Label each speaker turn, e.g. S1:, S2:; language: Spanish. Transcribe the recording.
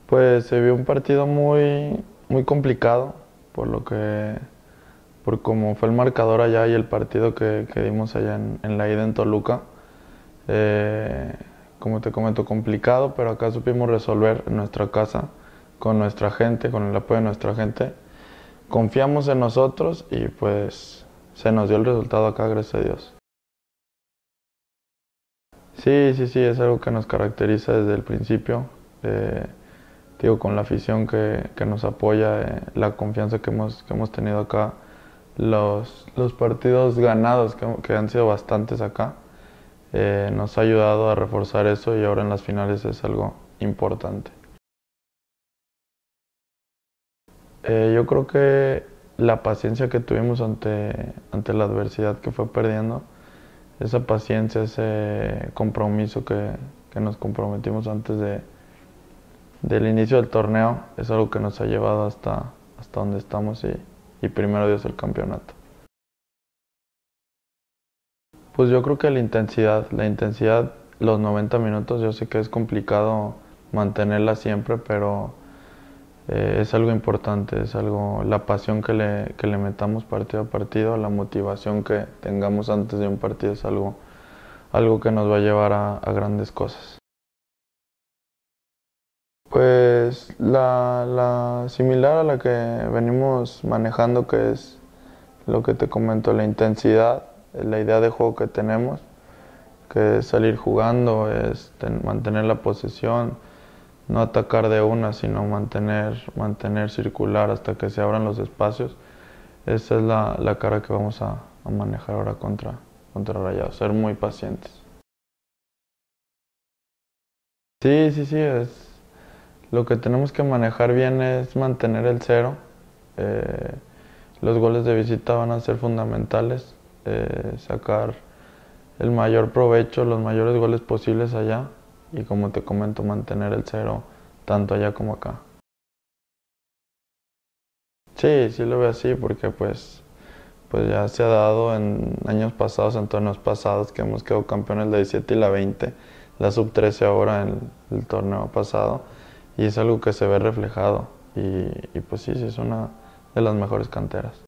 S1: Pues se vio un partido muy complicado, por cómo fue el marcador allá y el partido que dimos allá en la ida en Toluca. Eh, Como te comento, complicado, pero acá supimos resolver en nuestra casa, con nuestra gente, con el apoyo de nuestra gente. Confiamos en nosotros y pues se nos dio el resultado acá, gracias a Dios. Sí, sí, sí, es algo que nos caracteriza desde el principio. Eh, Digo, con la afición que nos apoya, la confianza que hemos tenido acá, los partidos ganados, que han sido bastantes acá, nos ha ayudado a reforzar eso y ahora en las finales es algo importante. Yo creo que la paciencia que tuvimos ante la adversidad que fue perdiendo, esa paciencia, ese compromiso que nos comprometimos del inicio del torneo, es algo que nos ha llevado hasta donde estamos y primero Dios el campeonato. Pues yo creo que la intensidad, los 90 minutos, yo sé que es complicado mantenerla siempre, pero es algo importante, es algo, la pasión que le metamos partido a partido, la motivación que tengamos antes de un partido es algo que nos va a llevar a grandes cosas. Pues la similar a la que venimos manejando, que es lo que te comento, la intensidad, la idea de juego que tenemos, que es salir jugando, es mantener la posesión, no atacar de una, sino mantener circular hasta que se abran los espacios. Esa es la cara que vamos a manejar ahora contra Rayados, ser muy pacientes. Sí, sí, sí, lo que tenemos que manejar bien es mantener el cero. Eh, los goles de visita van a ser fundamentales, sacar el mayor provecho, los mayores goles posibles allá y como te comento, mantener el cero tanto allá como acá. Sí, sí lo veo así porque pues ya se ha dado en años pasados, en torneos pasados que hemos quedado campeones la 17 y la 20, la sub 13 ahora en el torneo pasado y es algo que se ve reflejado y pues sí, sí es una de las mejores canteras.